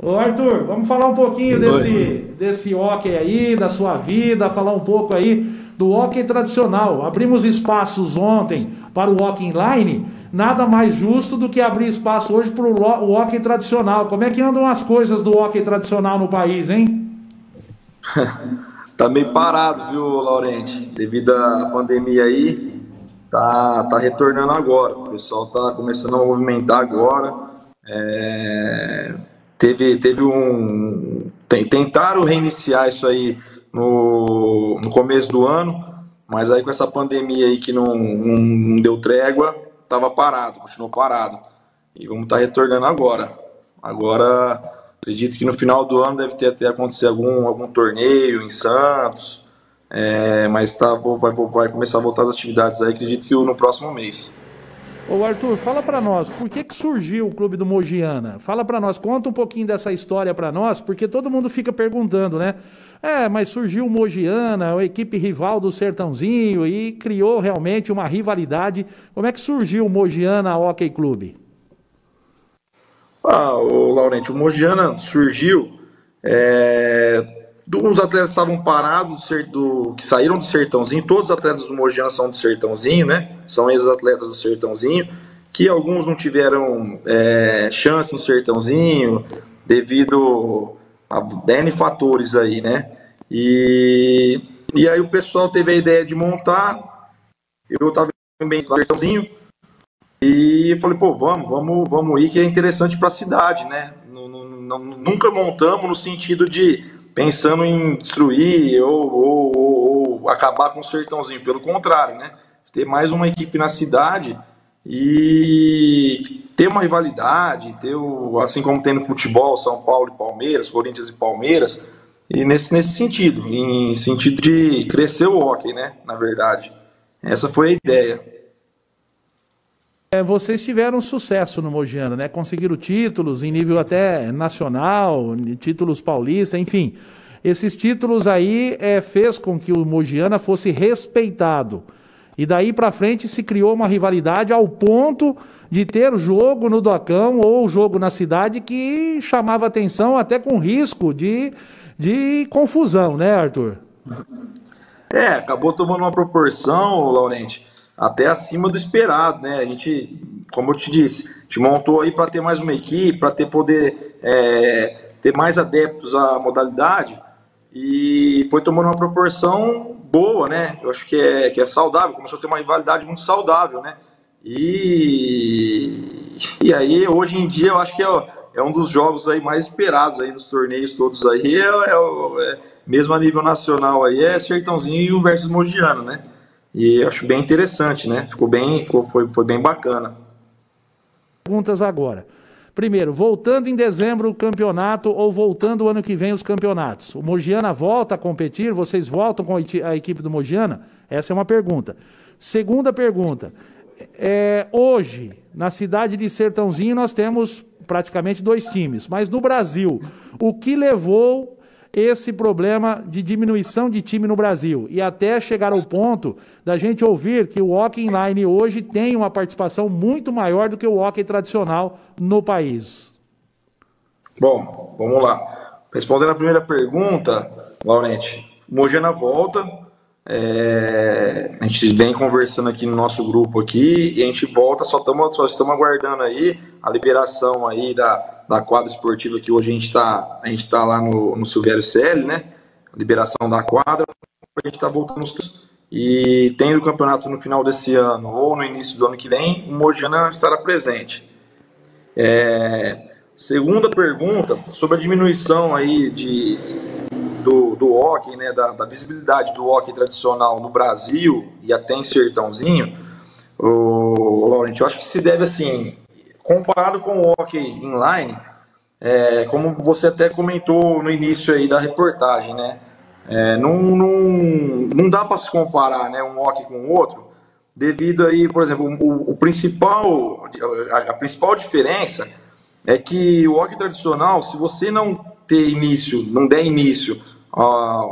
Ô Arthur, vamos falar um pouquinho desse hóquei aí, da sua vida, falar um pouco aí do hóquei tradicional. Abrimos espaços ontem para o hóquei inline, nada mais justo do que abrir espaço hoje para o hóquei tradicional. Como é que andam as coisas do hóquei tradicional no país, hein? Tá meio parado, viu, Laurente? Devido à pandemia aí, tá retornando agora. O pessoal tá começando a movimentar agora. É, tentaram reiniciar isso aí no começo do ano, mas aí com essa pandemia aí que não deu trégua, tava parado, continuou parado. E vamos estar retornando agora. Agora, acredito que no final do ano deve ter até acontecer algum torneio em Santos, mas vai começar a voltar as atividades aí, acredito que no próximo mês. Ô Arthur, fala pra nós, por que que surgiu o Clube do Mogiana? Fala pra nós, conta um pouquinho dessa história pra nós, porque todo mundo fica perguntando, né? Mas surgiu o Mogiana, a equipe rival do Sertãozinho, e criou realmente uma rivalidade. Como é que surgiu o Mogiana Hockey Clube? O Laurente, o Mogiana surgiu. Os atletas estavam parados, que saíram do Sertãozinho. Todos os atletas do Mogiana são do Sertãozinho, né? São ex-atletas do Sertãozinho, que alguns não tiveram chance no Sertãozinho devido a N fatores aí, né? E aí o pessoal teve a ideia de montar. Eu estava bem no Sertãozinho e falei, pô, vamos ir, que é interessante para a cidade, né? Nunca montamos no sentido de pensando em destruir ou acabar com o Sertãozinho, pelo contrário, né? Ter mais uma equipe na cidade e ter uma rivalidade, assim como tem no futebol, São Paulo e Palmeiras, Corinthians e Palmeiras, e nesse sentido, em sentido de crescer o hóquei, né? Na verdade, essa foi a ideia. Vocês tiveram sucesso no Mogiana, né? Conseguiram títulos em nível até nacional, títulos paulistas, enfim. Esses títulos aí fez com que o Mogiana fosse respeitado. E daí para frente se criou uma rivalidade ao ponto de ter jogo no Docão ou jogo na cidade que chamava atenção até com risco de confusão, né, Arthur? Acabou tomando uma proporção, Laurente, até acima do esperado, né? A gente, como eu te disse, te montou aí para ter mais uma equipe, para poder ter mais adeptos à modalidade, e foi tomando uma proporção boa, né? Eu acho que é saudável, começou a ter uma rivalidade muito saudável, né? E aí, hoje em dia, eu acho que é um dos jogos aí mais esperados aí dos torneios todos aí, mesmo a nível nacional aí, é Sertãozinho versus Mogiana, né? E eu acho bem interessante, né? Foi bem bacana. Perguntas agora. Primeiro, voltando em dezembro o campeonato ou voltando o ano que vem os campeonatos, o Mogiana volta a competir? Vocês voltam com a equipe do Mogiana? Essa é uma pergunta. Segunda pergunta. Hoje, na cidade de Sertãozinho, nós temos praticamente 2 times, mas no Brasil, o que levou esse problema de diminuição de time no Brasil e até chegar ao ponto da gente ouvir que o hóquei inline hoje tem uma participação muito maior do que o hóquei tradicional no país? Bom, vamos lá. Respondendo a primeira pergunta, Laurente, Mogiana volta. A gente vem conversando aqui no nosso grupo aqui e a gente volta, só estamos aguardando aí a liberação aí da quadra esportiva, que hoje a gente tá lá no Silvério CL, né? Liberação da quadra, a gente tá voltando e tem o campeonato no final desse ano ou no início do ano que vem, o Mogiana estará presente. Segunda pergunta, sobre a diminuição aí do hóquei, né, da visibilidade do hóquei tradicional no Brasil e até em Sertãozinho, Laurent, eu acho que se deve, assim, comparado com o hóquei inline, como você até comentou no início aí da reportagem, né, não dá para se comparar, né, um hóquei com o outro, devido aí, por exemplo, a principal diferença é que o hóquei tradicional, se você não der início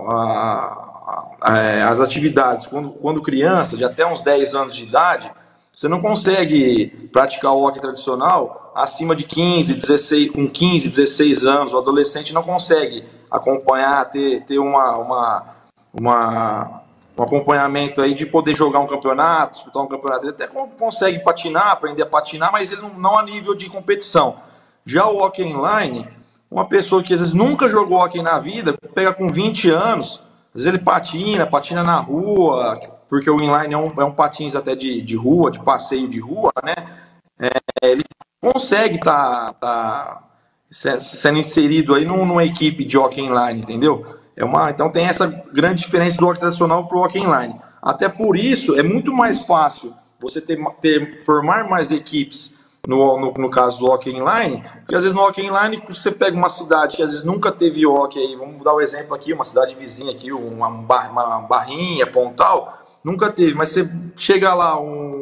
às atividades quando criança, de até uns 10 anos de idade, você não consegue praticar o hockey tradicional acima de 15, 16, com 15, 16 anos. O adolescente não consegue acompanhar, ter um acompanhamento aí de poder jogar um campeonato, disputar um campeonato. Ele até consegue patinar, aprender a patinar, mas ele não a nível de competição. Já o hockey inline, uma pessoa que às vezes nunca jogou hockey na vida, pega com 20 anos, às vezes ele patina na rua, porque o inline é um patins até de rua, de passeio de rua, né? Ele consegue estar sendo inserido aí numa equipe de hockey inline, entendeu? Então tem essa grande diferença do hockey tradicional para o hockey inline. Até por isso, é muito mais fácil você formar mais equipes no caso do hockey inline, porque às vezes no hockey inline você pega uma cidade que às vezes nunca teve hockey, aí, vamos dar um exemplo aqui, uma cidade vizinha aqui, uma Barrinha, Pontal, nunca teve, mas você chega lá,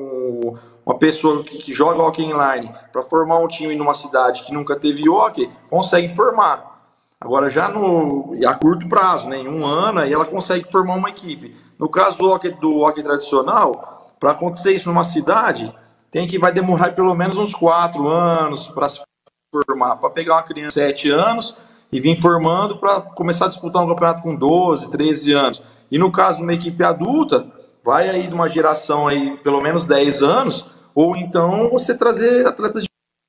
uma pessoa que joga hockey inline para formar um time numa cidade que nunca teve hockey, consegue formar. Agora já a curto prazo, né, em um ano, aí ela consegue formar uma equipe. No caso do hockey tradicional, para acontecer isso numa cidade, vai demorar pelo menos uns 4 anos para se formar, para pegar uma criança de 7 anos e vir formando para começar a disputar um campeonato com 12, 13 anos. E no caso de uma equipe adulta, vai aí de uma geração aí pelo menos 10 anos, ou então você trazer atletas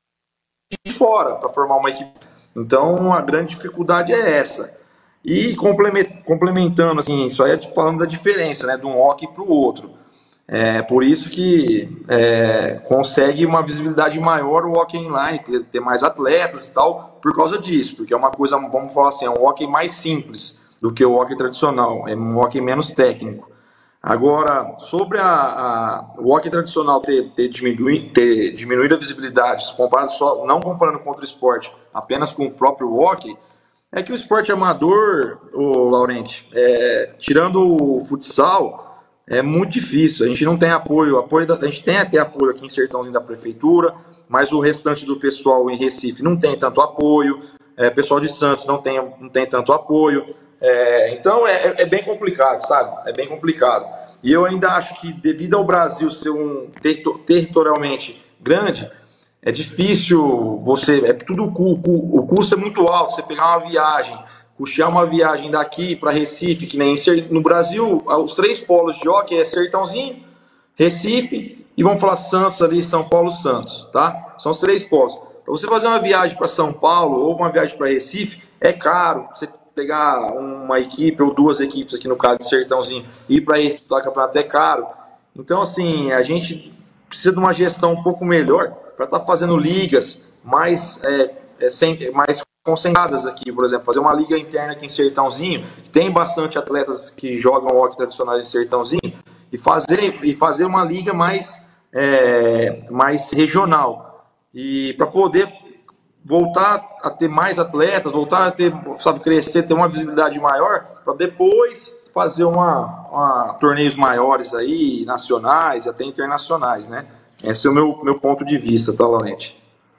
de fora para formar uma equipe. Então a grande dificuldade é essa. E complementando, assim, isso aí é falando da diferença, né, de um hockey para o outro. Por isso que consegue uma visibilidade maior o hockey inline, ter mais atletas e tal, por causa disso, porque é uma coisa, vamos falar assim, é um hockey mais simples do que o hockey tradicional, é um hockey menos técnico. Agora, sobre o hockey tradicional ter diminuído a visibilidade, não comparando com outro esporte, apenas com o próprio hockey, é que o esporte amador, Laurenti, tirando o futsal, é muito difícil. A gente não tem apoio. A gente tem até apoio aqui em Sertãozinho da prefeitura, mas o restante do pessoal em Recife não tem tanto apoio. Pessoal de Santos não tem tanto apoio. Então é bem complicado, sabe? É bem complicado. E eu ainda acho que, devido ao Brasil ser territorialmente grande, é difícil o custo é muito alto. Você pegar uma viagem, custear uma viagem daqui para Recife, que nem no Brasil, os 3 polos de hockey é Sertãozinho, Recife e vamos falar Santos ali, São Paulo, Santos, tá? São os 3 polos. Para você fazer uma viagem para São Paulo ou uma viagem para Recife, é caro. Você pegar uma equipe ou 2 equipes aqui no caso de Sertãozinho e ir para esse campeonato é caro. Então, assim, a gente precisa de uma gestão um pouco melhor para estar fazendo ligas mais concentradas aqui, por exemplo, fazer uma liga interna aqui em Sertãozinho, que tem bastante atletas que jogam hockey tradicional em Sertãozinho, e fazer uma liga mais regional, e para poder voltar a ter mais atletas, voltar a ter, crescer, ter uma visibilidade maior, para depois fazer torneios maiores aí, nacionais e até internacionais, né? Esse é o meu ponto de vista, tá, Laurenti?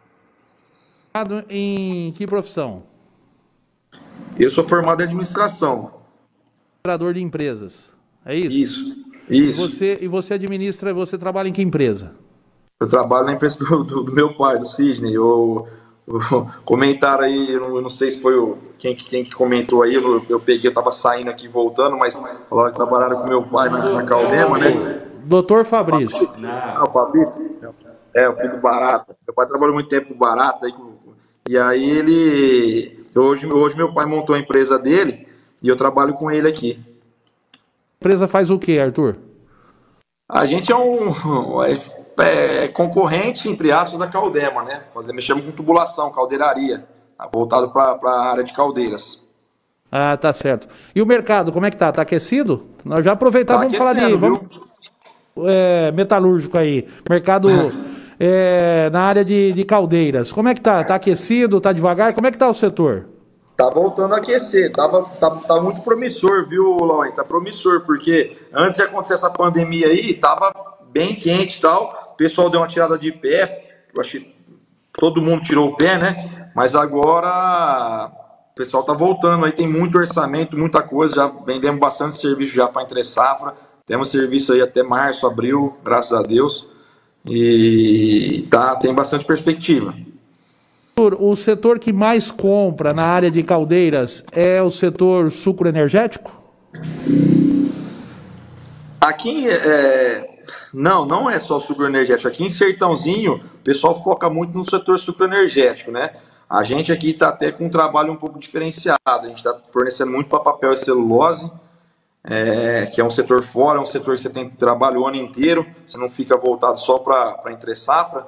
Em que profissão? Eu sou formado em administração. Administrador de empresas, é isso? Isso. E você administra, você trabalha em que empresa? Eu trabalho na empresa do meu pai, do Sidney. Comentaram aí, eu não sei se foi quem que comentou aí, eu tava saindo aqui voltando, mas falaram que trabalharam com meu pai na Caldema, né? Doutor Fabrício. O Fabrício? O filho do Barata. Meu pai trabalhou muito tempo com o Barata, e aí hoje meu pai montou a empresa dele, e eu trabalho com ele aqui. A empresa faz o que, Arthur? A gente é concorrente, entre aspas, da Caldema, né? Mexemos com tubulação, caldeiraria, voltado para a área de caldeiras. Ah, tá certo. E o mercado, como é que tá? Tá aquecido? Nós já aproveitamos, vamos falar metalúrgico aí. Mercado na área de caldeiras. Como é que tá? Tá aquecido? Tá devagar? Como é que tá o setor? Tá voltando a aquecer, tá muito promissor, viu, Laurenti? Tá promissor, porque antes de acontecer essa pandemia aí, tava bem quente e tal, o pessoal deu uma tirada de pé, eu acho que todo mundo tirou o pé, né? Mas agora o pessoal tá voltando, aí tem muito orçamento, muita coisa, já vendemos bastante serviço já para entre safra, temos serviço aí até março, abril, graças a Deus, e tem bastante perspectiva. O setor que mais compra na área de caldeiras é o setor sucroenergético? Aqui, não é só sucroenergético. Aqui em Sertãozinho, o pessoal foca muito no setor sucroenergético, né? A gente aqui está até com um trabalho um pouco diferenciado. A gente está fornecendo muito para papel e celulose, que é um setor fora, é um setor que você tem trabalho o ano inteiro, você não fica voltado só para entre safra.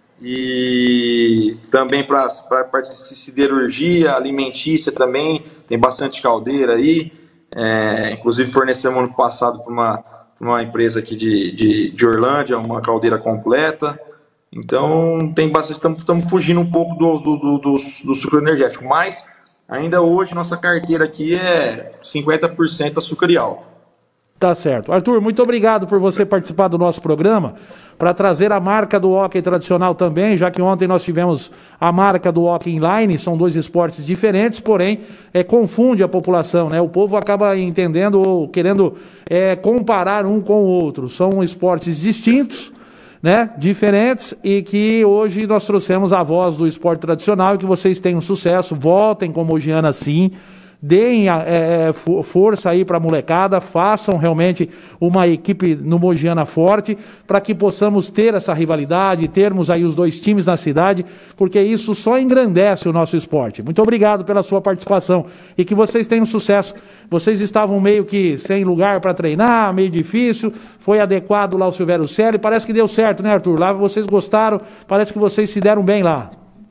E também para a parte de siderurgia, alimentícia também, tem bastante caldeira aí. Inclusive fornecemos ano passado para uma empresa aqui de Orlândia, uma caldeira completa. Então tem bastante, estamos fugindo um pouco do sucro energético, mas ainda hoje nossa carteira aqui é 50% açucarial. Tá certo. Arthur, muito obrigado por você participar do nosso programa, para trazer a marca do hóquei tradicional também, já que ontem nós tivemos a marca do hóquei inline, são dois esportes diferentes, porém confunde a população, né? O povo acaba entendendo ou querendo comparar um com o outro. São esportes distintos, né? Diferentes, e que hoje nós trouxemos a voz do esporte tradicional e que vocês tenham sucesso, voltem com Mogiana sim. Deem força aí para a molecada, façam realmente uma equipe no Mogiana forte, para que possamos ter essa rivalidade, termos aí os dois times na cidade, porque isso só engrandece o nosso esporte. Muito obrigado pela sua participação e que vocês tenham sucesso. Vocês estavam meio que sem lugar para treinar, meio difícil, foi adequado lá o Silvério Celli, parece que deu certo, né, Arthur? Lá vocês gostaram, parece que vocês se deram bem lá.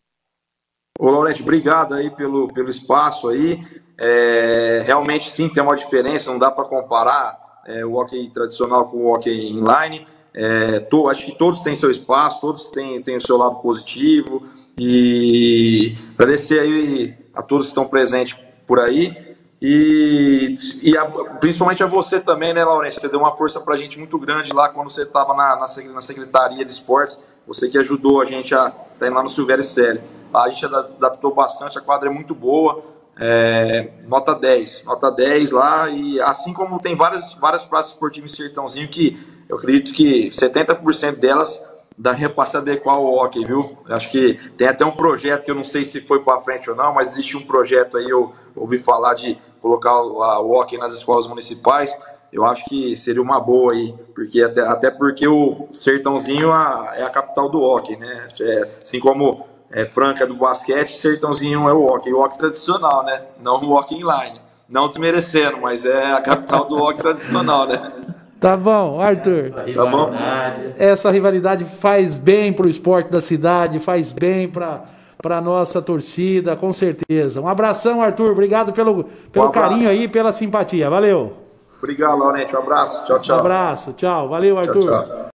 Ô, Laurenti, obrigado aí pelo espaço aí. Realmente sim, tem uma diferença, não dá para comparar o hóquei tradicional com o hóquei inline. Acho que todos têm seu espaço, todos têm o seu lado positivo, e agradecer aí a todos que estão presentes por aí, principalmente a você também, né, Laurenti? Você deu uma força para a gente muito grande lá quando você estava na Secretaria de Esportes, você que ajudou a gente a estar indo lá no Silvério Celli. Lá a gente adaptou bastante, a quadra é muito boa. Nota 10 lá, e assim como tem várias praças esportivas em Sertãozinho que eu acredito que 70% delas daria para se adequar ao hóquei, viu? Acho que tem até um projeto que eu não sei se foi para frente ou não, mas existe um projeto aí, eu ouvi falar de colocar o hóquei nas escolas municipais. Eu acho que seria uma boa aí, porque até porque o Sertãozinho é a capital do hóquei, né? Assim como Franca do basquete, Sertãozinho é o hóquei tradicional, né? Não o hóquei inline. Não desmerecendo, mas é a capital do hóquei tradicional, né? Tá bom, Arthur. Tá bom? Essa rivalidade faz bem para o esporte da cidade, faz bem para a nossa torcida, com certeza. Um abração, Arthur. Obrigado pelo carinho aí, pela simpatia. Valeu. Obrigado, Laurenti. Um abraço. Tchau, tchau. Um abraço. Tchau. Valeu, Arthur. Tchau, tchau.